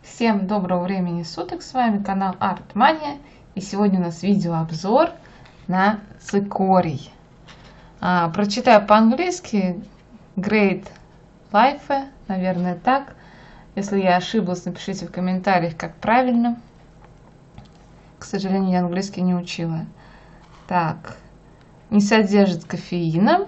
Всем доброго времени суток, с вами канал Art-Mania, и сегодня у нас видеообзор на цикорий. Прочитаю по-английски Great Life, наверное так. Если я ошиблась, напишите в комментариях, как правильно. К сожалению, я английский не учила. Так, не содержит кофеина,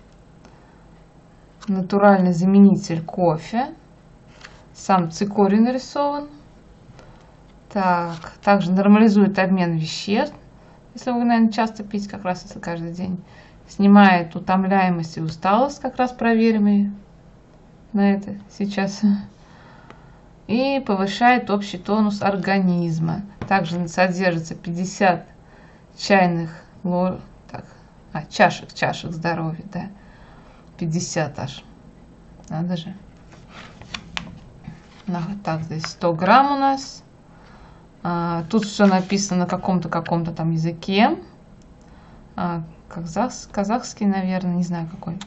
натуральный заменитель кофе. Сам цикорий нарисован. Так, также нормализует обмен веществ, если вы, наверное, часто пить, как раз если каждый день. Снимает утомляемость и усталость, как раз проверим на это сейчас. И повышает общий тонус организма. Также содержится 50 чайных чашек здоровья, да. 50 аж. Надо же. Так, здесь 100 грамм у нас. Тут все написано на каком-то там языке. Казахский, наверное, не знаю какой.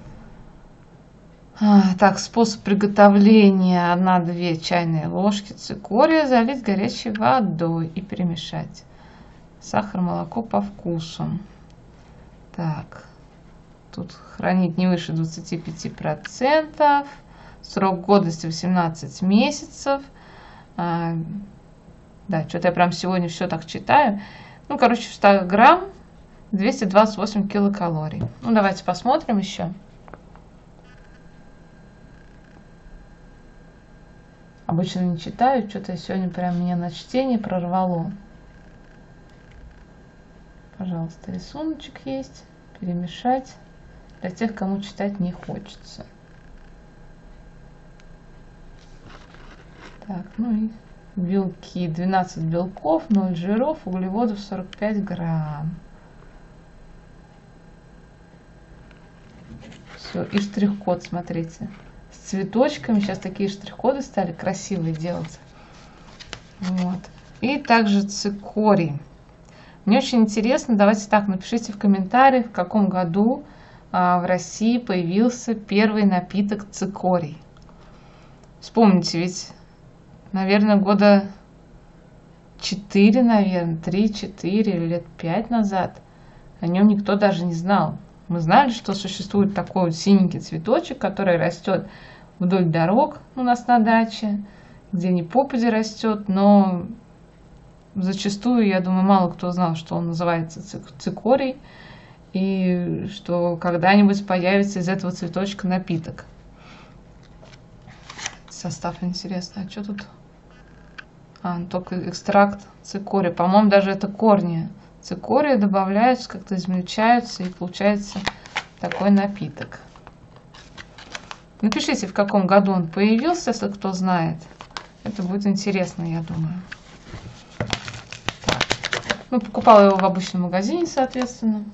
Так, способ приготовления: 1-2 чайные ложки цикория залить горячей водой и перемешать. Сахар, молоко по вкусу. Так, тут хранить не выше 25%. Срок годности 18 месяцев. Да, что-то я прям сегодня все так читаю. Ну, короче, в 100 грамм 228 килокалорий. Ну, давайте посмотрим еще. Обычно не читаю, что-то сегодня прям меня на чтение прорвало. Пожалуйста, рисуночек есть. Перемешать. Для тех, кому читать не хочется. Так, ну и белки. 12 белков, 0 жиров, углеводов 45 грамм. Все, и штрих-код, смотрите. С цветочками. Сейчас такие штрих-коды стали красивые делать. Вот. И также цикорий. Мне очень интересно, давайте так, напишите в комментариях, в каком году в России появился первый напиток цикорий. Вспомните, ведь, наверное, года 4, наверное, 3-4 или лет 5 назад о нем никто даже не знал. Мы знали, что существует такой вот синенький цветочек, который растет вдоль дорог у нас на даче, где ни попади растет, но зачастую, я думаю, мало кто знал, что он называется цикорий, и что когда-нибудь появится из этого цветочка напиток. Состав интересный. А что тут? Только экстракт цикория. По-моему, даже это корни цикория добавляются, как-то измельчаются, и получается такой напиток. Напишите, в каком году он появился, если кто знает. Это будет интересно, я думаю. Так. Ну, покупала его в обычном магазине, соответственно.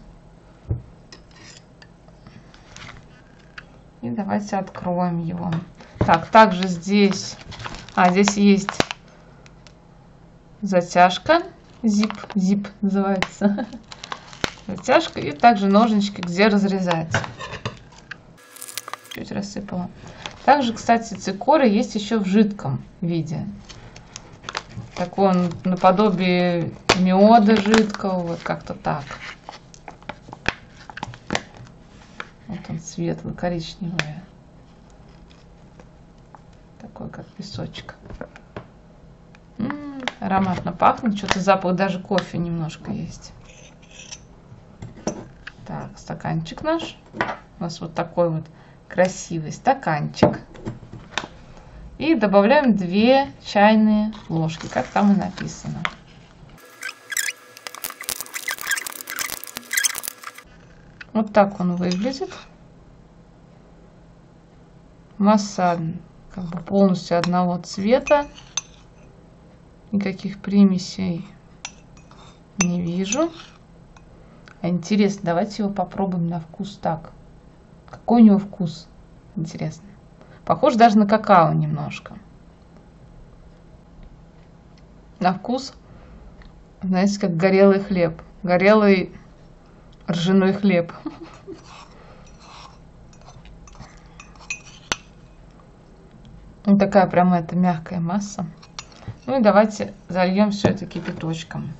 И давайте откроем его. Так, также здесь есть затяжка, zip называется, затяжка, и также ножнички, где разрезать. Чуть рассыпала. Также, кстати, цикорий есть еще в жидком виде. Такой он наподобие меда жидкого, вот как-то так. Вот он светлый, коричневый. Такой, как песочек. Ароматно пахнет. Что-то запах даже кофе немножко есть. Так, стаканчик наш. У нас вот такой вот красивый стаканчик. И добавляем 2 чайные ложки, как там и написано. Вот так он выглядит. Масса как бы полностью одного цвета. Никаких примесей не вижу. Интересно, давайте его попробуем на вкус так. Какой у него вкус? Интересно. Похож даже на какао немножко. На вкус, знаете, как горелый хлеб. Горелый ржаной хлеб. Вот такая прям эта мягкая масса. Ну и давайте зальем все это кипяточком.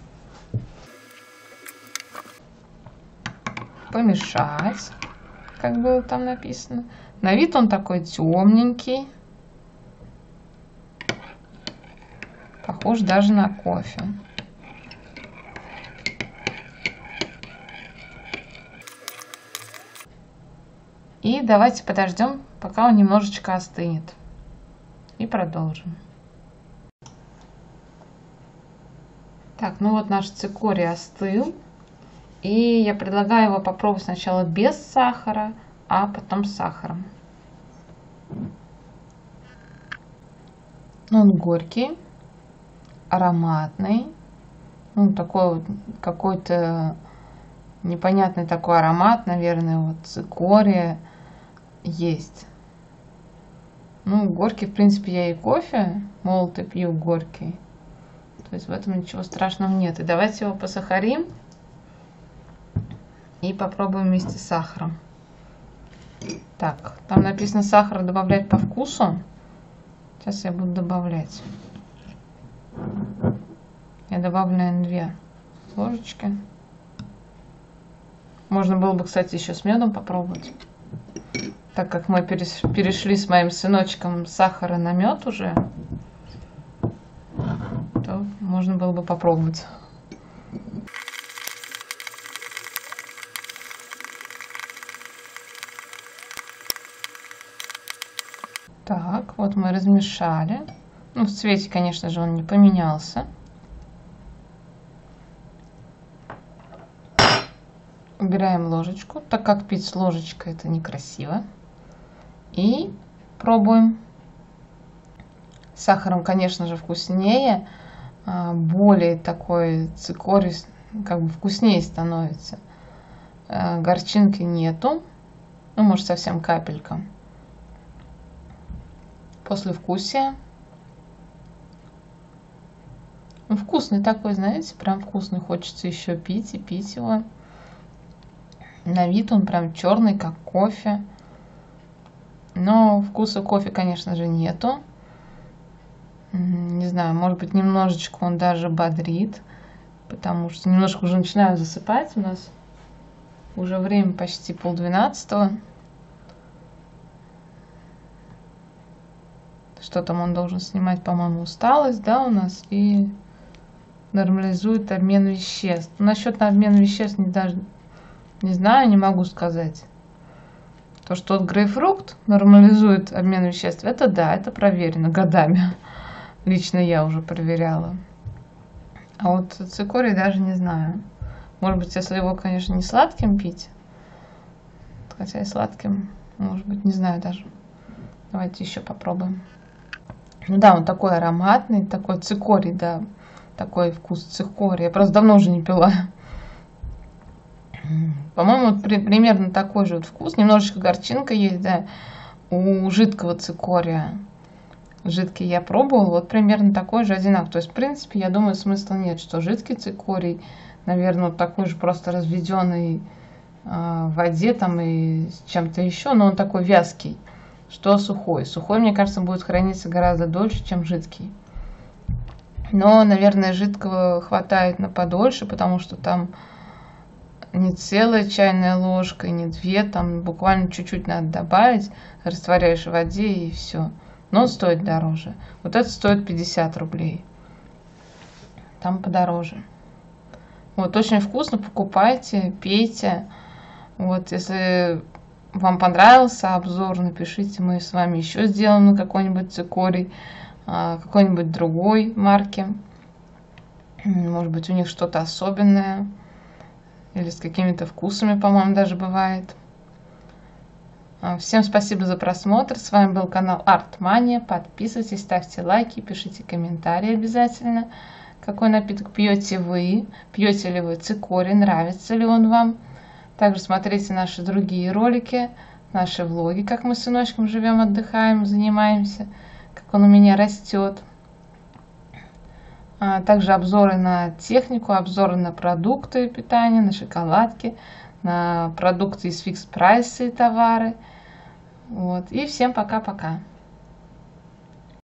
Помешать, как было там написано. На вид он такой темненький. Похож даже на кофе. И давайте подождем, пока он немножечко остынет. И продолжим. Так, ну вот наш цикорий остыл. И я предлагаю его попробовать сначала без сахара, а потом с сахаром. Он горький, ароматный. Ну, такой вот какой-то непонятный такой аромат, наверное, вот цикория есть. Ну, горький, в принципе, я и кофе молотый пью горький. То есть в этом ничего страшного нет. И давайте его посахарим и попробуем вместе с сахаром. Так, там написано сахар добавлять по вкусу. Сейчас я буду добавлять. Я добавлю, наверное, 2 ложечки. Можно было бы, кстати, еще с медом попробовать. Так как мы перешли с моим сыночком с сахара на мед уже, то можно было бы попробовать. Так, вот мы размешали. Ну, в цвете, конечно же, он не поменялся. Убираем ложечку, так как пить с ложечкой это некрасиво. И пробуем. С сахаром, конечно же, вкуснее. Более такой цикорий, как бы вкуснее становится. Горчинки нету. Ну, может, совсем капелька. Послевкусие. Ну, вкусный такой, знаете, прям вкусный. Хочется еще пить и пить его. На вид он прям черный, как кофе. Но вкуса кофе, конечно же, нету. Не знаю, может быть, немножечко он даже бодрит. Потому что немножко уже начинаю засыпать. У нас уже время почти 11:30. Что там он должен снимать, по-моему, усталость, да, у нас. И нормализует обмен веществ. Насчет обмена веществ даже не знаю, не могу сказать. То, что тот грейпфрукт нормализует обмен веществ, это да, это проверено годами. Лично я уже проверяла. А вот цикорий даже не знаю. Может быть, если его, конечно, не сладким пить. Хотя и сладким, может быть, не знаю даже. Давайте еще попробуем. Ну да, он такой ароматный, такой цикорий, да. Такой вкус цикория. Я просто давно уже не пила. По-моему, вот примерно такой же вот вкус. Немножечко горчинка есть, да, у жидкого цикория. Жидкий я пробовала, вот примерно такой же одинаковый. То есть, в принципе, я думаю, смысла нет, что жидкий цикорий, наверное, вот такой же просто разведенный в воде там и с чем-то еще, но он такой вязкий, что сухой. Сухой, мне кажется, будет храниться гораздо дольше, чем жидкий. Но, наверное, жидкого хватает на подольше, потому что там не целая чайная ложка, не 2, там буквально чуть-чуть надо добавить, растворяешь в воде и все. Но он стоит дороже. Вот это стоит 50 рублей. Там подороже. Вот, очень вкусно, покупайте, пейте. Вот, если вам понравился обзор, напишите, мы с вами еще сделаем какой-нибудь цикорий, какой-нибудь другой марки. Может быть, у них что-то особенное. Или с какими-то вкусами, по-моему, даже бывает. Всем спасибо за просмотр. С вами был канал Артмания. Подписывайтесь, ставьте лайки, пишите комментарии обязательно. Какой напиток пьете вы? Пьете ли вы цикорий? Нравится ли он вам? Также смотрите наши другие ролики, наши влоги, как мы с сыночком живем, отдыхаем, занимаемся, как он у меня растет. Также обзоры на технику, обзоры на продукты питания, на шоколадки, на продукты из фикс-прайса и товары. Вот. И всем пока-пока.